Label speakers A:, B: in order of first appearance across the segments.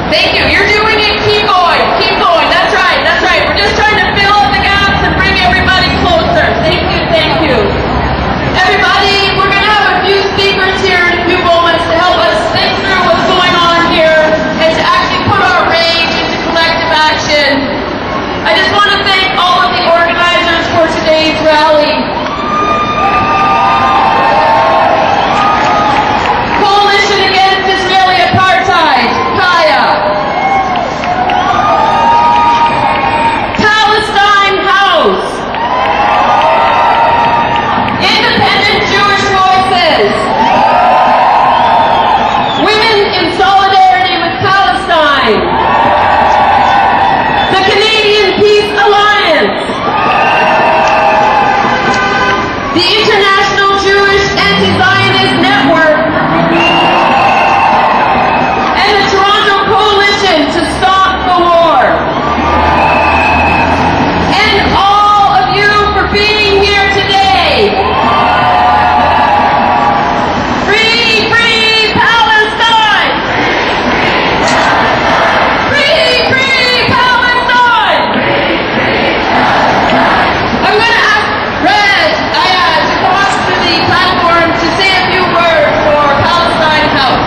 A: Thank you. You're doing it. Keep going. Keep going. That's right. That's right. We're just trying to fill up the gaps and bring everybody closer. Thank you. Thank you. Everybody, we're going to have a few speakers here in a few moments to help us think through what's going on here and to actually put our rage into collective action. I just want to thank all of the organizers for today's rally. Coalition Against Israeli Apartheid, CAIA. Palestine House. Independent Jewish Voices. Women in Solidarity with Palestine. The Canadian Peace Alliance. The International Jewish Anti-Zionist Network. And the Toronto Coalition to Stop the War. And all of you for being here today. Free, free Palestine! Free, free Palestine! I'm going to ask Red to come up to the platform to say a few words for Palestine House.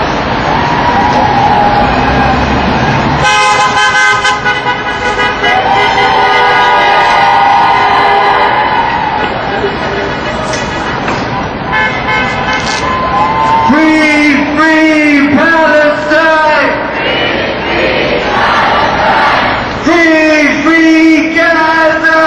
B: Free, free Palestine! Free, free Gaza!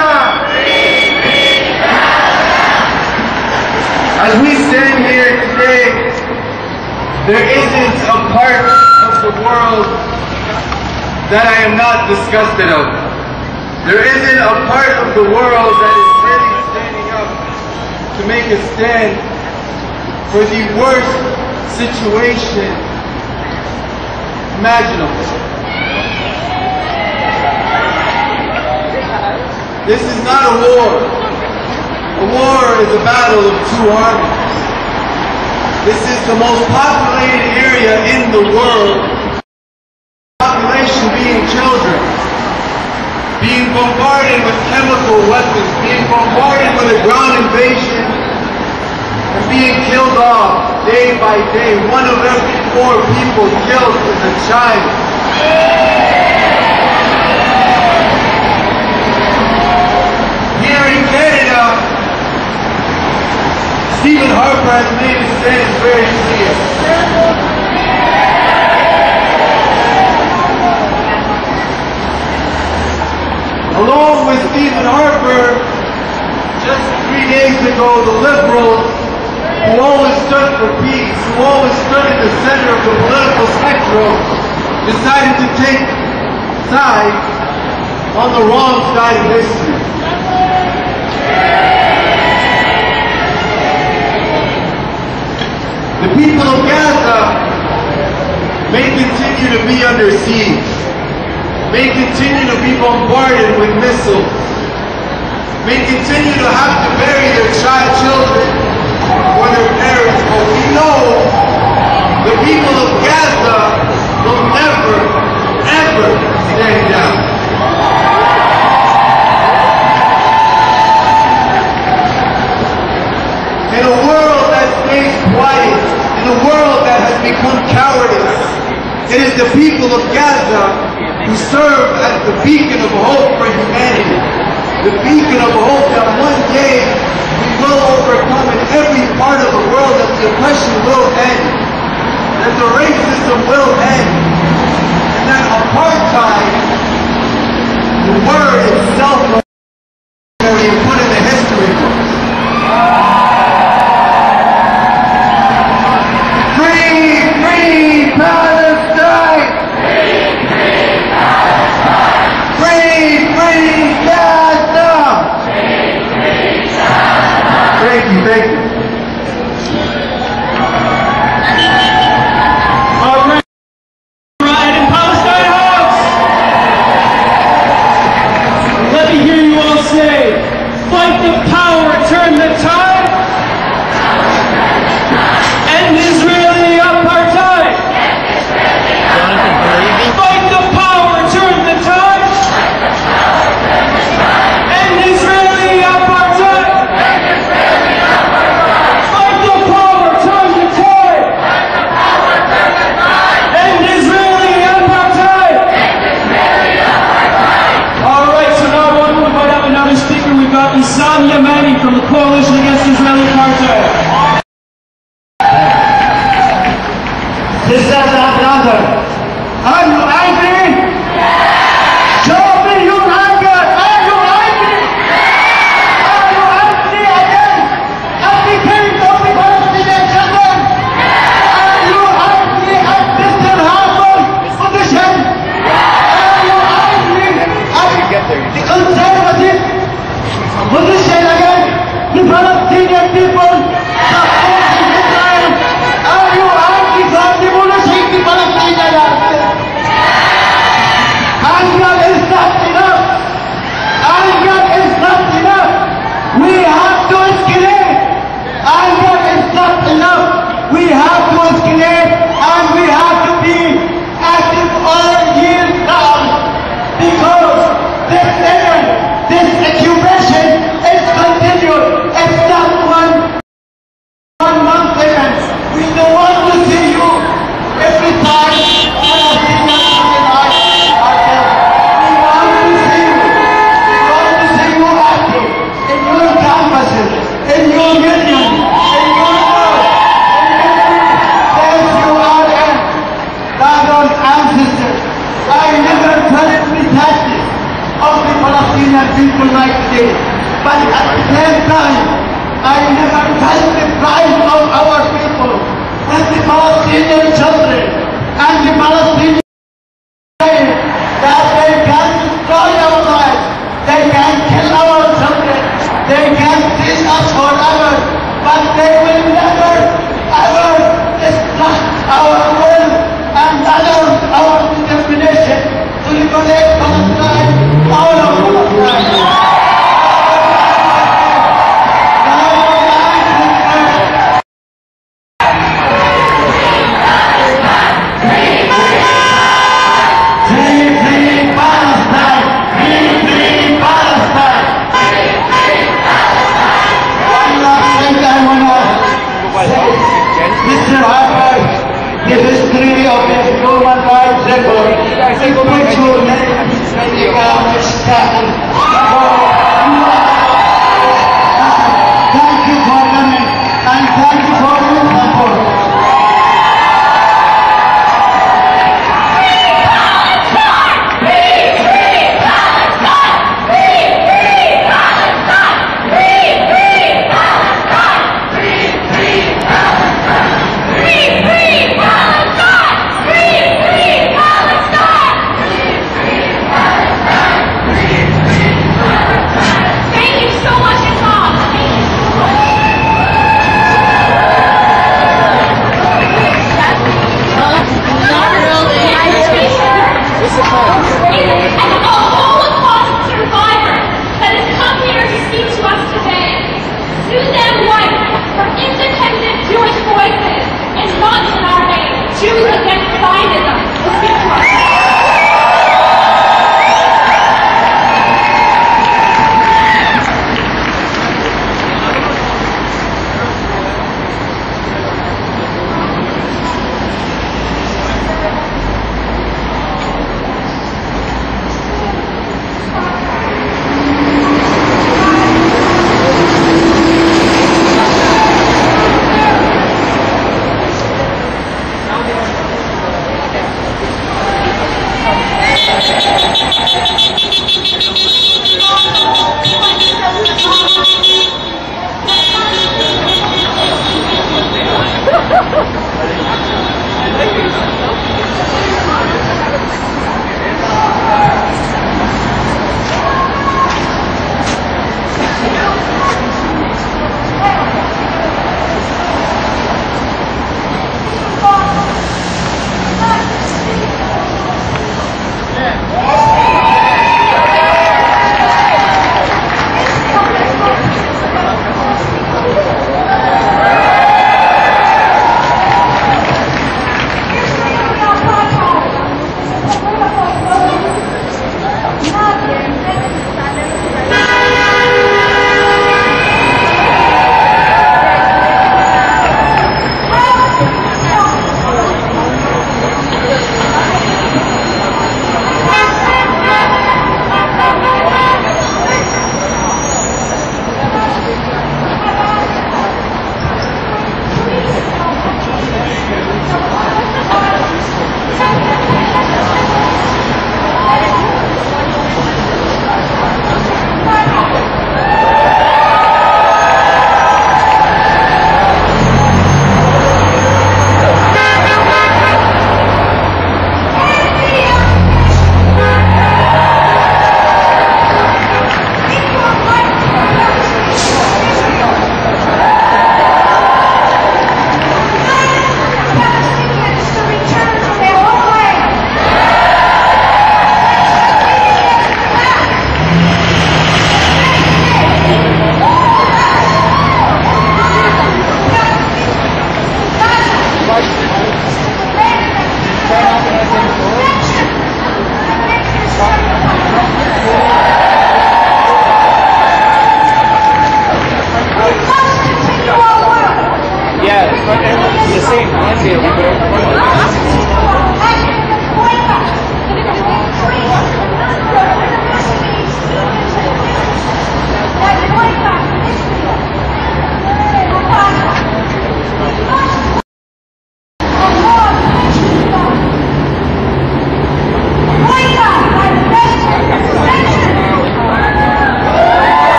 B: As we stand here today, there isn't a part of the world that I am not disgusted of. There isn't a part of the world that is really standing up to make a stand for the worst situation imaginable. This is not a war. A war is a battle of two armies. This is the most populated area in the world. Population being children, being bombarded with chemical weapons, being bombarded with a ground invasion, and being killed off day by day. 1 of every 4 people killed is a child. Here in Canada, Stephen Harper has made his stand very clear. Along with Stephen Harper, just 3 days ago, the Liberals, who always stood for peace, who always stood in the center of the political spectrum, decided to take sides on the wrong side of history. The people of Gaza may continue to be under siege, may continue to be bombarded with missiles, may continue to have to bury their children or their parents, but we know the people of Gaza will never, ever stand down. In a world that stays quiet, in a world that has become cowardice, it is the people of Gaza who serve as the beacon of hope for humanity. The beacon of hope that one day we will overcome in every part of the world, that the oppression will end, that the racism will end, and that apartheid, the word itself, will be put in the history books. Free, free Palestine! Free, free Gaza! Thank you, thank you. All right, in Palestine House! Let me hear you all say, fight the power, turn the tide, end Israeli apartheid! Fight the
C: I never felt the sadness of the Palestinian people like today. But at the same time, I never felt the pride of our people when the Palestinian children and the Palestinian that they can destroy our lives, they can kill our children, they can kill us forever, but they will never, ever destruct our will and our determination to liberate Palestine, all of Palestine. The history of the human rights record, it puts your name in the garbage stand. Thank you for coming and thank you for your support.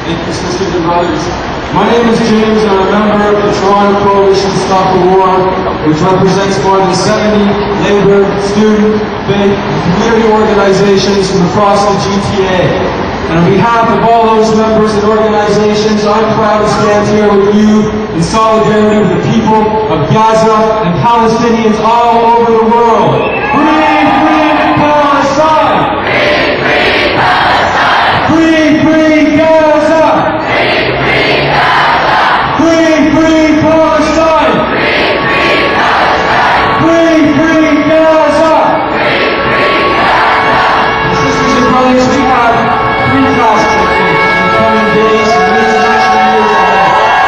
D: Thank you, sisters and brothers. My name is James, and I'm a member of the Toronto Coalition Stop the War, which represents more than 70 labor, student, faith, and community organizations from across the GTA. And on behalf of all those members and organizations, I'm proud to stand here with you in solidarity with the people of Gaza and Palestinians all over the world. Free, free Palestine! Free, free Palestine! Free, free Gaza! Free, free Gaza! Free, free Palestine! Free, free Palestine! Free, free Gaza! Free, free Gaza! Sisters and brothers, we have three tasks in the coming days and weeks and actually years ahead.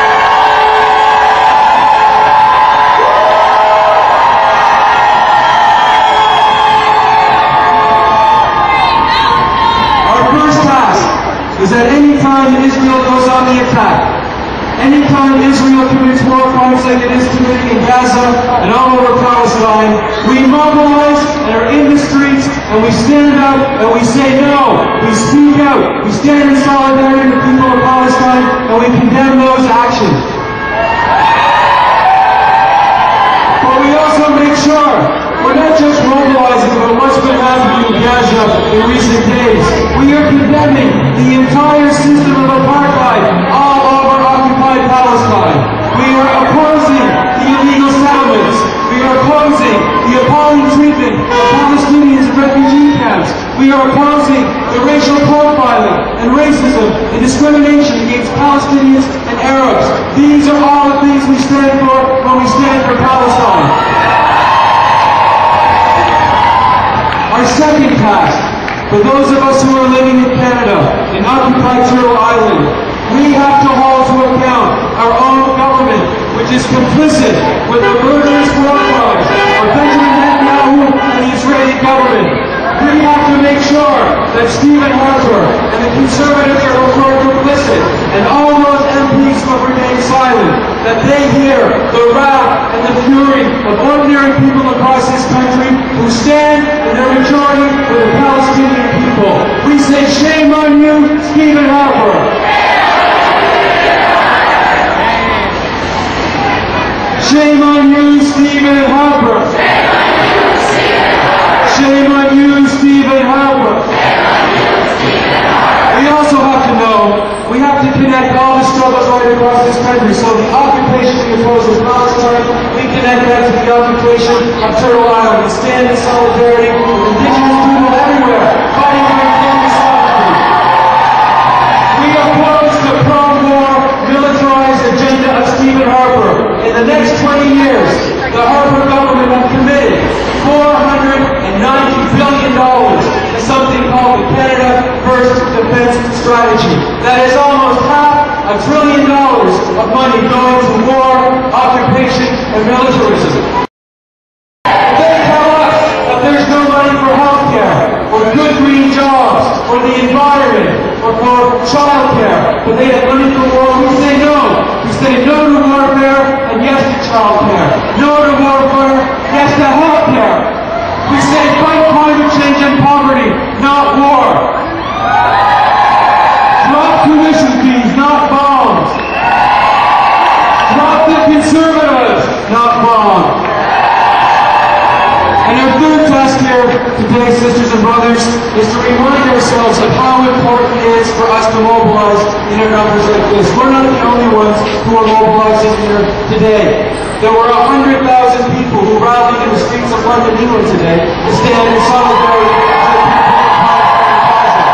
D: Our first task is that any time Israel goes on the attack, any time Israel commits war crimes like it is committing in Gaza and all over Palestine, we mobilize and are in the streets and we stand up and we say no. We speak out. We stand in solidarity with the people of Palestine and we condemn those actions. But we also make sure we're not just mobilizing about what's been happening in Gaza in recent days. We are condemning the entire system of apartheid all over occupied Palestine. We are opposing the illegal settlements. We are opposing the appalling treatment of Palestinians in refugee camps. We are opposing the racial profiling and racism and discrimination against Palestinians and Arabs. These are all the things we stand for when we stand for Palestine. Our second task, for those of us who are living in Canada, in occupied Turtle Island, we have to hold to account our own government, which is complicit with the murderous war crimes of Benjamin Netanyahu and the Israeli government. We have to make sure that Stephen Harper and the Conservatives are complicit, and all those MPs who have remained silent, that they hear the wrath and the fury of ordinary people across this country who stand in their majority with the Palestinian people. We say shame on you, Stephen Harper. Shame on you, Stephen Harper. Shame on you, Stephen Harper. We also have to know, we have to connect all the struggles right across this country. So the occupation we oppose in Palestine, we connect that to the occupation of Turtle Island and stand in solidarity with indigenous people everywhere, fighting for indigenous sovereignty. We oppose the pro-war, militarized agenda of Stephen Harper. In the next 20 years, the Harper government will committed $490 billion to something called the Canada First Defense Strategy. That is almost $500 billion of money going to war, occupation, and militarism. They tell us that there's no money for health care, or good green jobs, or the environment, or for child care, but they have money for war. We say no. We say no to warfare and yes to child care. No to warfare, yes to health care. We say fight climate change and poverty, not war. Drop tuition fees, not bombs. Drop the conservatives, not bombs. And our third task here today, sisters and brothers, is to remind ourselves of how important it is for us to mobilize in numbers like this. We're not the only ones who are mobilizing here today. There were 100,000 people who rallied in the streets of London, England today to stand in solidarity with the people of Gaza.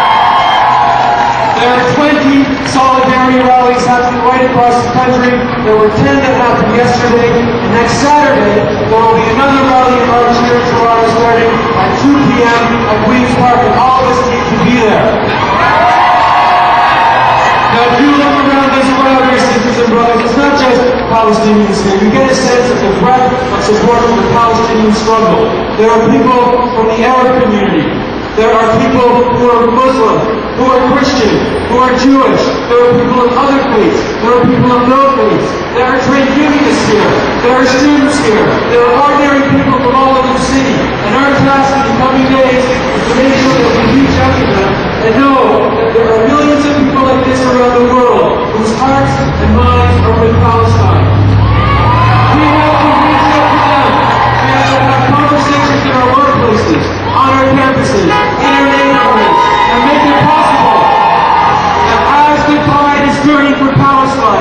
D: There are 20 solidarity rallies happening right across the country. There were 10 that happened yesterday. And next Saturday, there will be another rally in March here in Toronto starting at 2 p.m. at Queen's Park, and all of us need to be there. Now, if you look around this crowd here, sisters and brothers, it's not just Palestinians here. You get a sense of the breadth of support for the Palestinian struggle. There are people from the Arab community. There are people who are Muslim, who are Christian, who are Jewish. There are people of other faiths. There are people of no faiths. There are trade unionists here. There are students here. There are ordinary people from all over the city. And our task in the coming days is to make sure that we reach out to them and know that there are millions of people like this around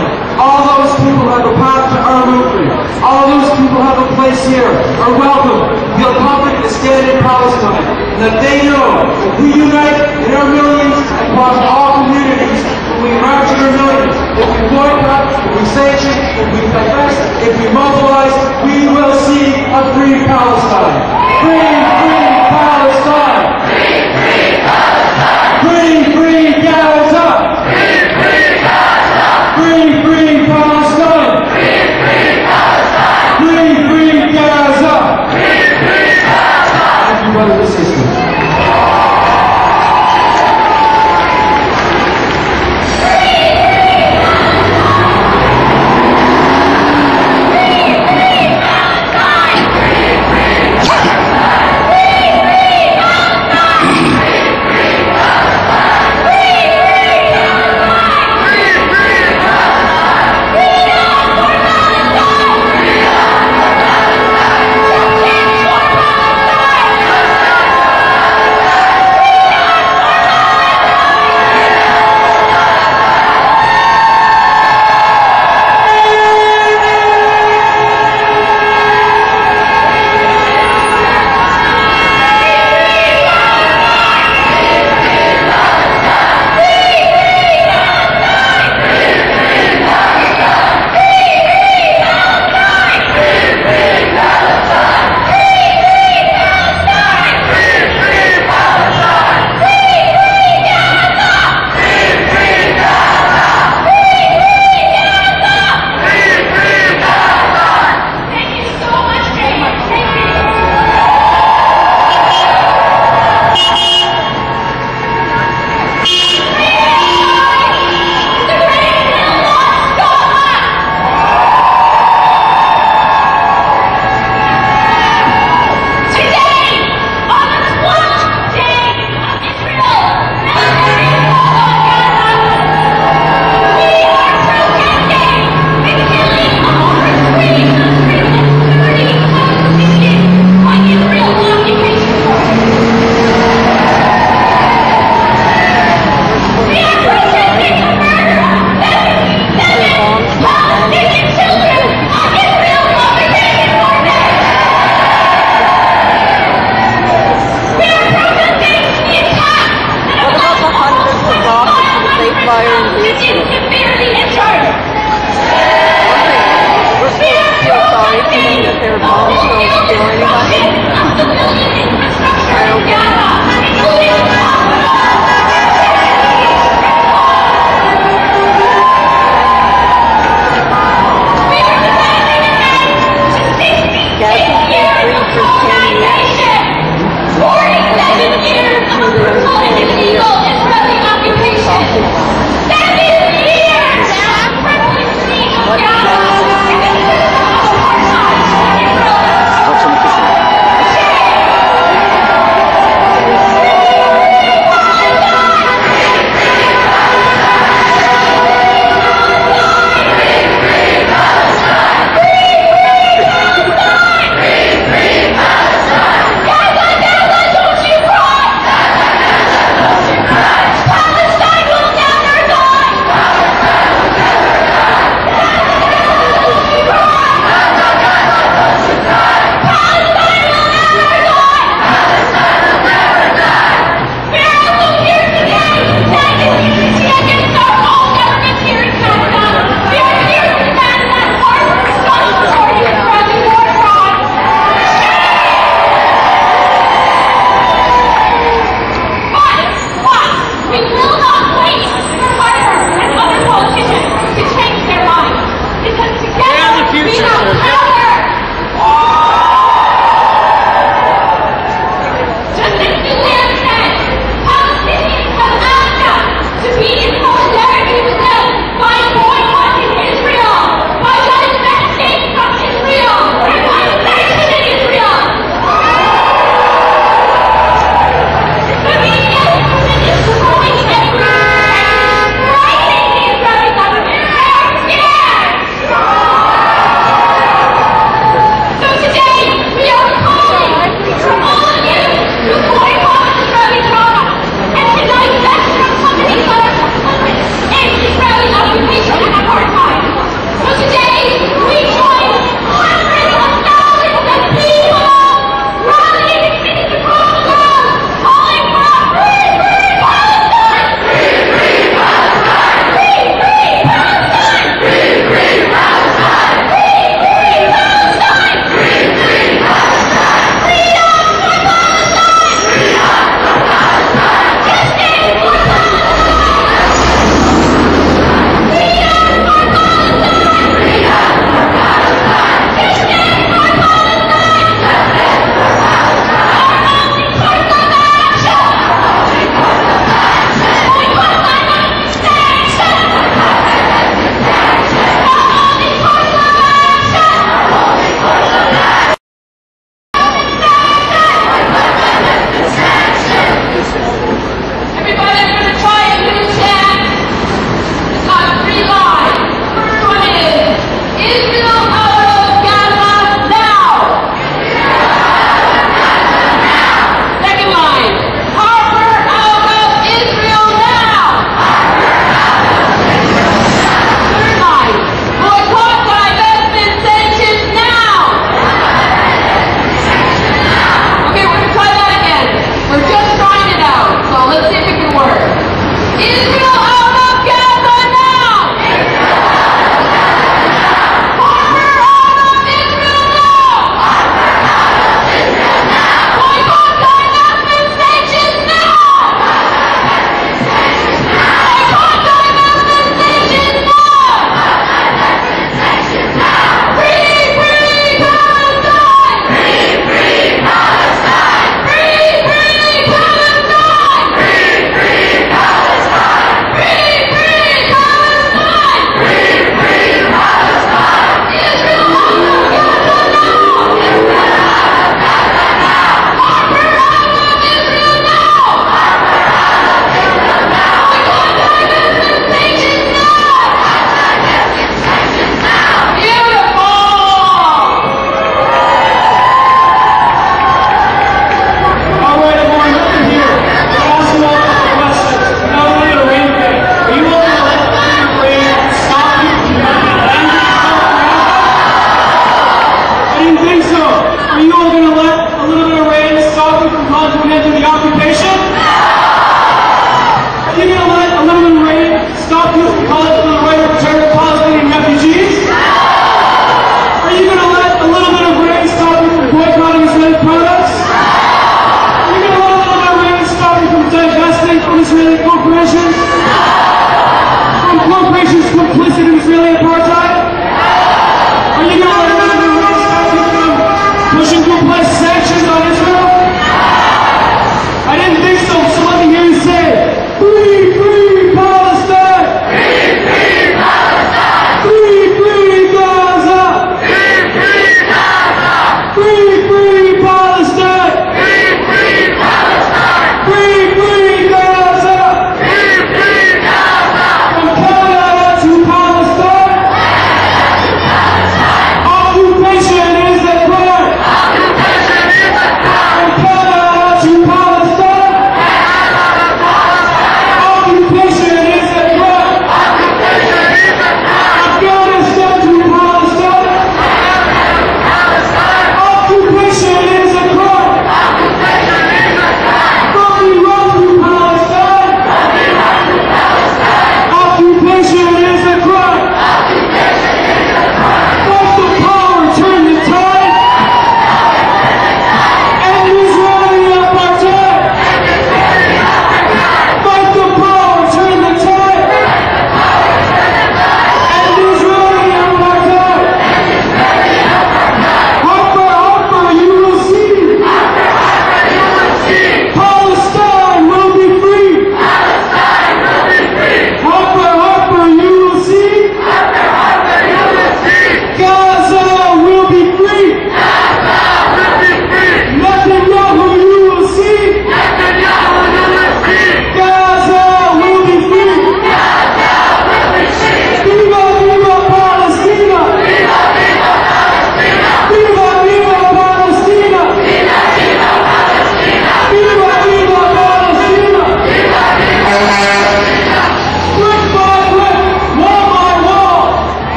D: Palestine. All those people have a path to our movement. All those people have a place here, are welcome, feel comfortable to stand in Palestine. And that they know if we unite in our millions across all communities, if we march in our millions, if we boycott, if we sanction, if we divest, if we mobilize, we will see a free Palestine. Free, free Palestine! Free, free Palestine! Free, free Gaza! Free, free Gaza! Free, free Palestine! Free, free Palestine! Free, free Gaza! Free, free Gaza! Thank you, brothers and sisters.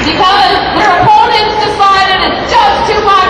A: because their opponents decided it's just too much